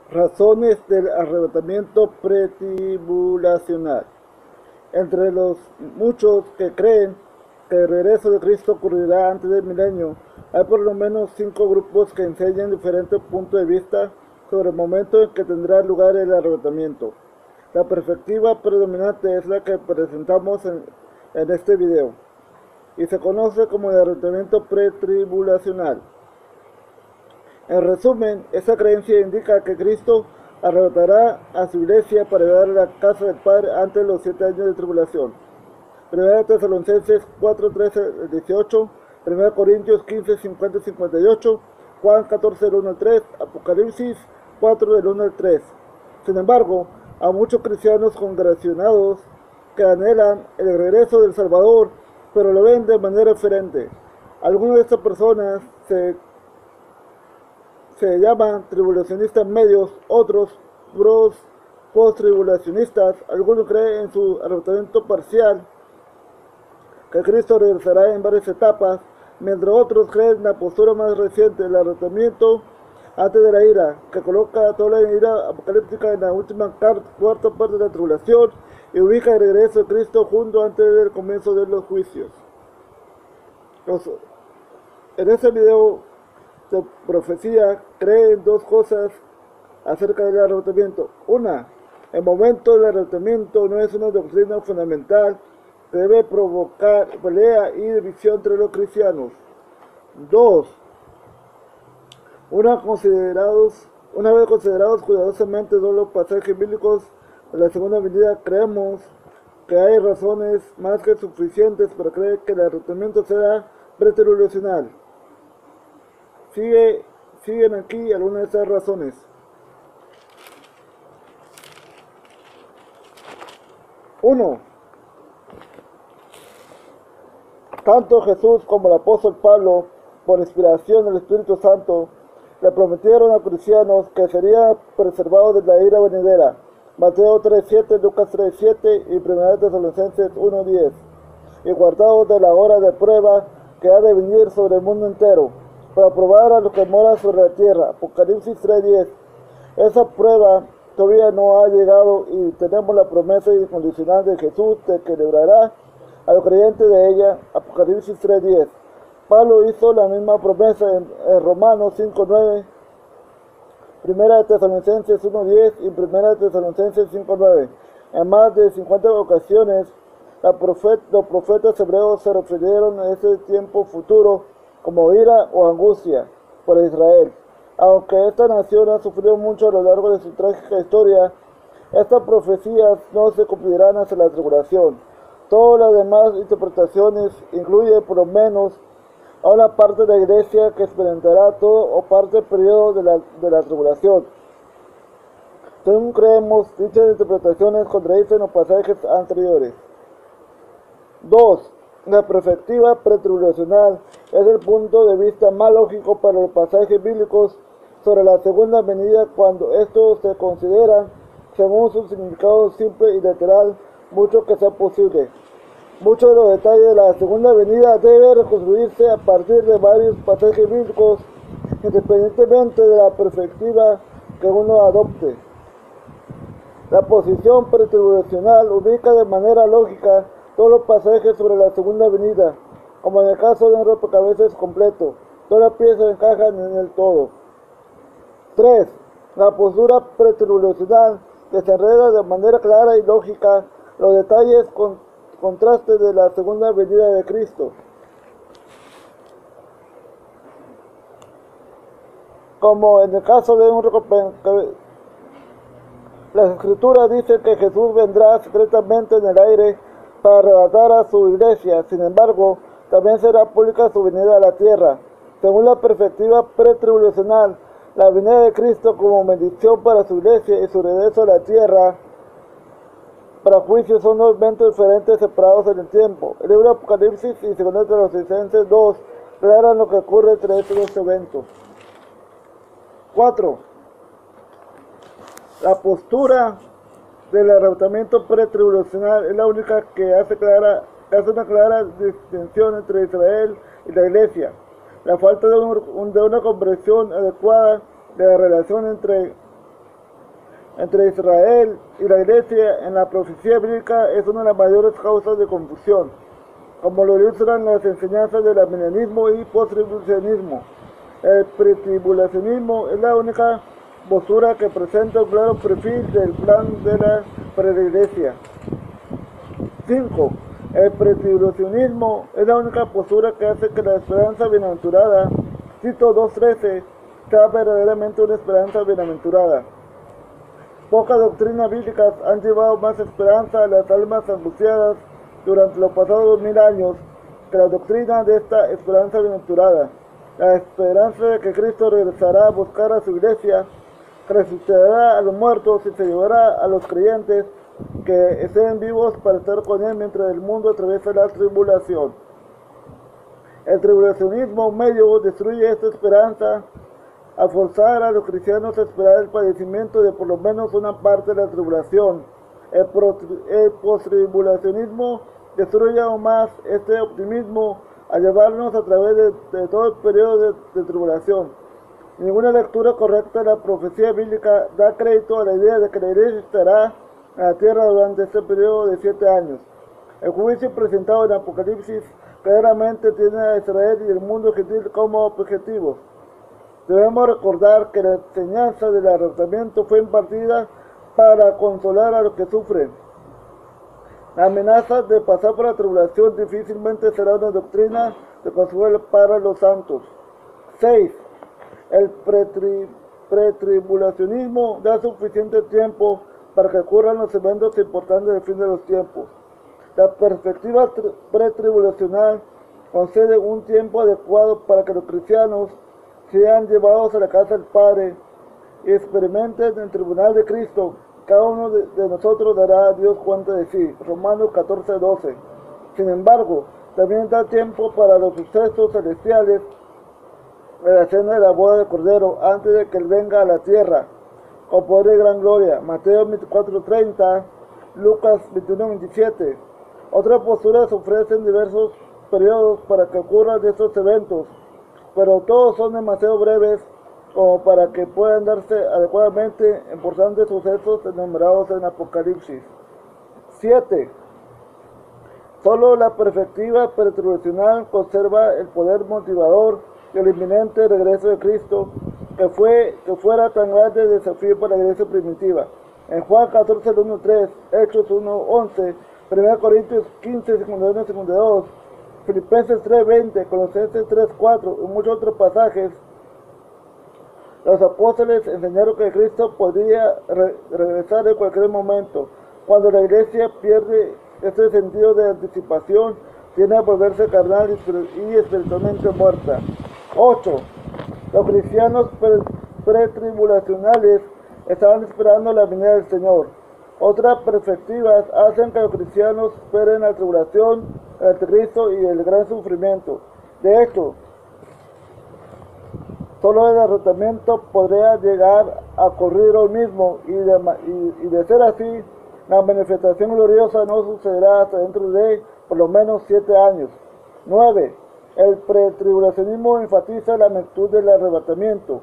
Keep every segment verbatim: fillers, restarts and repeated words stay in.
Razones del arrebatamiento pretribulacional. Entre los muchos que creen que el regreso de Cristo ocurrirá antes del milenio, hay por lo menos cinco grupos que enseñan diferentes puntos de vista sobre el momento en que tendrá lugar el arrebatamiento. La perspectiva predominante es la que presentamos en, en este video, y se conoce como el arrebatamiento pretribulacional. En resumen, esa creencia indica que Cristo arrebatará a su iglesia para llevar a la casa del Padre antes de los siete años de tribulación. Primera Tesalonicenses cuatro, trece, dieciocho, Primera Corintios quince, cincuenta, cincuenta y ocho, Juan catorce, del uno al tres, Apocalipsis cuatro, del uno al tres. Sin embargo, a muchos cristianos congregacionados que anhelan el regreso del Salvador, pero lo ven de manera diferente. Algunas de estas personas se se llaman tribulacionistas medios, otros pros, post-tribulacionistas. Algunos creen en su arrebatamiento parcial, que Cristo regresará en varias etapas, mientras otros creen en la postura más reciente, el arrebatamiento antes de la ira, que coloca toda la ira apocalíptica en la última cuarta parte de la tribulación y ubica el regreso de Cristo junto antes del comienzo de los juicios. Los, en este video de profecía creen dos cosas acerca del arrebatamiento. Una, el momento del arrebatamiento no es una doctrina fundamental que debe provocar pelea y división entre los cristianos. Dos, una, considerados, una vez considerados cuidadosamente todos los pasajes bíblicos de la segunda venida, creemos que hay razones más que suficientes para creer que el arrebatamiento será pretribulacional. Sigue, siguen aquí algunas de esas razones. Uno, tanto Jesús como el apóstol Pablo, por inspiración del Espíritu Santo, le prometieron a cristianos que serían preservados de la ira venidera. Mateo tres siete, Lucas tres siete y Primera Tesalonicenses uno diez. Y guardados de la hora de prueba que ha de venir sobre el mundo entero, para probar a los que moran sobre la tierra. Apocalipsis tres diez. Esa prueba todavía no ha llegado y tenemos la promesa incondicional de Jesús de que librará a los creyentes de ella. Apocalipsis tres diez. Pablo hizo la misma promesa en, en Romanos cinco nueve, Primera Tesalonicenses uno diez y Primera Tesalonicenses cinco nueve. En más de cincuenta ocasiones la profet, los profetas hebreos se refirieron a ese tiempo futuro como ira o angustia por Israel. Aunque esta nación ha sufrido mucho a lo largo de su trágica historia, estas profecías no se cumplirán hasta la tribulación. Todas las demás interpretaciones incluyen por lo menos a una parte de la iglesia que experimentará todo o parte del periodo de la, de la tribulación. Según creemos, dichas interpretaciones contradicen los pasajes anteriores. Dos. La perspectiva pretribulacional es el punto de vista más lógico para los pasajes bíblicos sobre la segunda venida cuando estos se consideran, según su significado simple y literal, mucho que sea posible. Muchos de los detalles de la segunda venida deben reconstruirse a partir de varios pasajes bíblicos, independientemente de la perspectiva que uno adopte. La posición pretribulacional ubica de manera lógica todos los pasajes sobre la segunda venida, como en el caso de un rompecabezas completo. Todas las piezas encajan en el todo. tres. La postura pretribulacional desenreda de manera clara y lógica los detalles con contrastes de la segunda venida de Cristo. Como en el caso de un rompecabezas, las escrituras dicen que Jesús vendrá secretamente en el aire para arrebatar a su iglesia. Sin embargo, también será pública su venida a la tierra. Según la perspectiva pretribulacional, la venida de Cristo como bendición para su iglesia y su regreso a la tierra para juicio son dos eventos diferentes separados en el tiempo. El libro de Apocalipsis y Segunda Tesalonicenses dos aclaran lo que ocurre entre estos dos eventos. cuatro. La postura del arrebatamiento pretribulacional es la única que hace, clara, hace una clara distinción entre Israel y la iglesia. La falta de, un, de una comprensión adecuada de la relación entre entre Israel y la iglesia en la profecía bíblica es una de las mayores causas de confusión, como lo ilustran las enseñanzas del arminianismo y postribulacionismo. El pretribulacionismo es la única postura que presenta un claro perfil del plan de la preiglesia. cinco. El pretribulacionismo es la única postura que hace que la esperanza bienaventurada, Tito dos trece, sea verdaderamente una esperanza bienaventurada. Pocas doctrinas bíblicas han llevado más esperanza a las almas angustiadas durante los pasados dos mil años que la doctrina de esta esperanza bienaventurada. La esperanza de que Cristo regresará a buscar a su iglesia, que resucitará a los muertos y se llevará a los creyentes que estén vivos para estar con Él mientras el mundo atraviesa la tribulación. El tribulacionismo medio destruye esta esperanza al forzar a los cristianos a esperar el padecimiento de por lo menos una parte de la tribulación. El, el postribulacionismo destruye aún más este optimismo al llevarnos a través de, de todo el periodo de, de tribulación. Ninguna lectura correcta de la profecía bíblica da crédito a la idea de que la iglesia estará en la tierra durante este periodo de siete años. El juicio presentado en Apocalipsis claramente tiene a Israel y el mundo gentil como objetivos. Debemos recordar que la enseñanza del arrebatamiento fue impartida para consolar a los que sufren. La amenaza de pasar por la tribulación difícilmente será una doctrina de consuelo para los santos. seis. El pretri, pretribulacionismo da suficiente tiempo para que ocurran los eventos importantes del fin de los tiempos. La perspectiva pretribulacional concede un tiempo adecuado para que los cristianos sean llevados a la casa del Padre y experimenten en el tribunal de Cristo. Cada uno de, de nosotros dará a Dios cuenta de sí. Romanos catorce doce. Sin embargo, también da tiempo para los sucesos celestiales de la cena de la boda del Cordero antes de que Él venga a la tierra con poder y gran gloria. Mateo veinticuatro treinta, Lucas veintiuno veintisiete. Otras posturas ofrecen diversos periodos para que ocurran estos eventos, pero todos son demasiado breves como para que puedan darse adecuadamente importantes sucesos enumerados en Apocalipsis. siete. Solo la perspectiva pretribulacional conserva el poder motivador del inminente regreso de Cristo, que, fue, que fuera tan grande desafío para la iglesia primitiva. En Juan catorce, uno tres, Hechos uno once, primera Corintios quince, cincuenta y uno, cincuenta y dos, Filipenses tres veinte, Colosenses tres cuatro y muchos otros pasajes, los apóstoles enseñaron que Cristo podría re regresar en cualquier momento. Cuando la iglesia pierde este sentido de anticipación, tiene a volverse carnal y espiritualmente muerta. ocho. Los cristianos pretribulacionales estaban esperando la venida del Señor. Otras perspectivas hacen que los cristianos esperen la tribulación, el anticristo y el gran sufrimiento. De hecho, solo el derrotamiento podría llegar a ocurrir hoy mismo, y de, y, y de ser así, la manifestación gloriosa no sucederá hasta dentro de por lo menos siete años. nueve. El pretribulacionismo enfatiza la magnitud del arrebatamiento.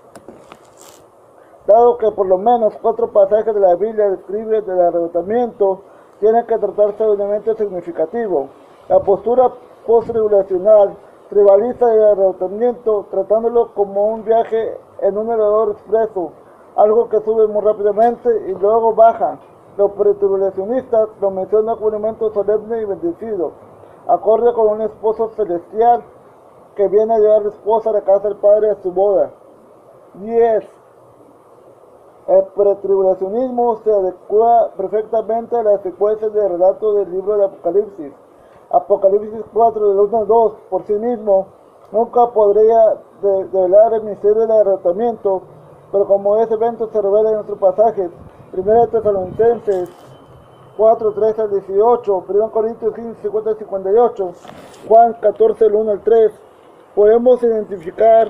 Dado que por lo menos cuatro pasajes de la Biblia describen el arrebatamiento, tiene que tratarse de un evento significativo. La postura postribulacional tribaliza el arrebatamiento tratándolo como un viaje en un elevador expreso, algo que sube muy rápidamente y luego baja. Los pretribulacionistas lo mencionan como un evento solemne y bendecido, acorde con un esposo celestial que viene a llevar a la esposa a la casa del Padre a su boda. diez. El pretribulacionismo se adecua perfectamente a las secuencias de relato del libro de Apocalipsis. Apocalipsis cuatro, del uno al dos, por sí mismo, nunca podría develar el misterio del arrebatamiento, pero como ese evento se revela en otros pasajes, primera Tesalonicenses cuatro, trece al dieciocho, primera Corintios quince, cincuenta al cincuenta y ocho, Juan catorce, del uno al tres, podemos identificar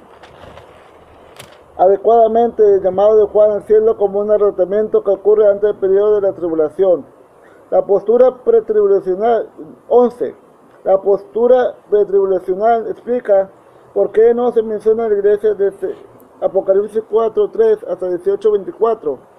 adecuadamente el llamado de Juan al cielo como un arrebatamiento que ocurre antes del periodo de la tribulación. La postura pretribulacional, once. La postura pretribulacional explica por qué no se menciona la iglesia desde Apocalipsis cuatro, tres hasta dieciocho, veinticuatro.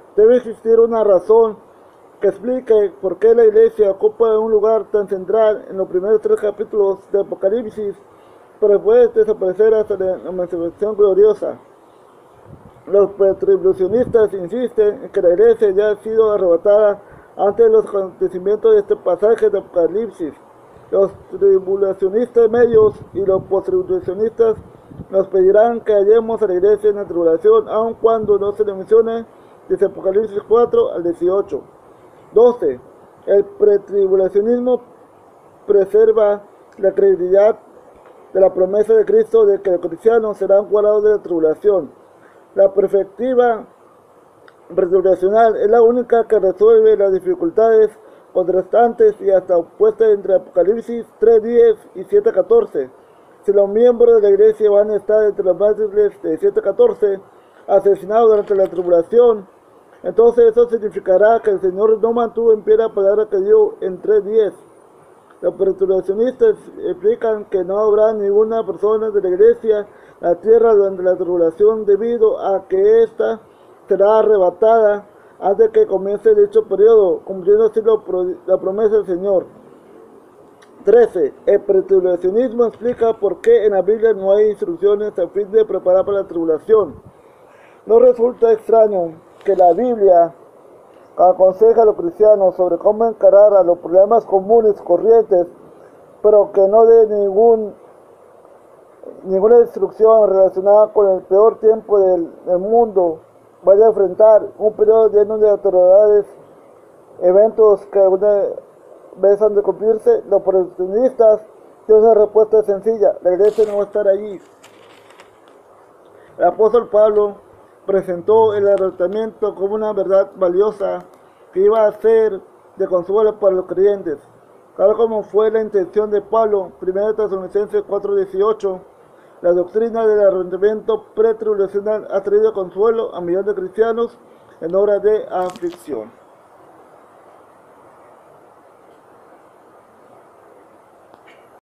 Debe existir una razón que explique por qué la iglesia ocupa un lugar tan central en los primeros tres capítulos de Apocalipsis, pero después desaparecer hasta la manifestación gloriosa. Los pretribulacionistas insisten en que la iglesia ya ha sido arrebatada antes de los acontecimientos de este pasaje de Apocalipsis. Los tribulacionistas medios y los postribulacionistas nos pedirán que hallemos a la iglesia en la tribulación, aun cuando no se le mencione desde Apocalipsis cuatro al dieciocho. doce. El pretribulacionismo preserva la credibilidad de la promesa de Cristo de que los cristianos serán guardados de la tribulación. La perspectiva pretribulacional es la única que resuelve las dificultades contrastantes y hasta opuestas entre Apocalipsis tres diez y siete catorce. Si los miembros de la iglesia van a estar entre los mártires de siete catorce asesinados durante la tribulación, entonces eso significará que el Señor no mantuvo en pie la palabra que dio en tres diez. Los pretribulacionistas explican que no habrá ninguna persona de la iglesia en la tierra durante la tribulación debido a que ésta será arrebatada antes de que comience dicho periodo, cumpliendo así la promesa del Señor. trece. El pretribulacionismo explica por qué en la Biblia no hay instrucciones a fin de preparar para la tribulación. No resulta extraño que la Biblia aconseja a los cristianos sobre cómo encarar a los problemas comunes corrientes, pero que no dé ningún, ninguna instrucción relacionada con el peor tiempo del, del mundo vaya a enfrentar, un periodo lleno de atrocidades, eventos que alguna vez han de cumplirse. Los proteccionistas tienen una respuesta sencilla: la iglesia no va a estar allí. El apóstol Pablo presentó el arrebatamiento como una verdad valiosa que iba a ser de consuelo para los creyentes, tal como fue la intención de Pablo. primera Tesalonicenses cuatro dieciocho. La doctrina del arrebatamiento pretribulacional ha traído consuelo a millones de cristianos en hora de aflicción.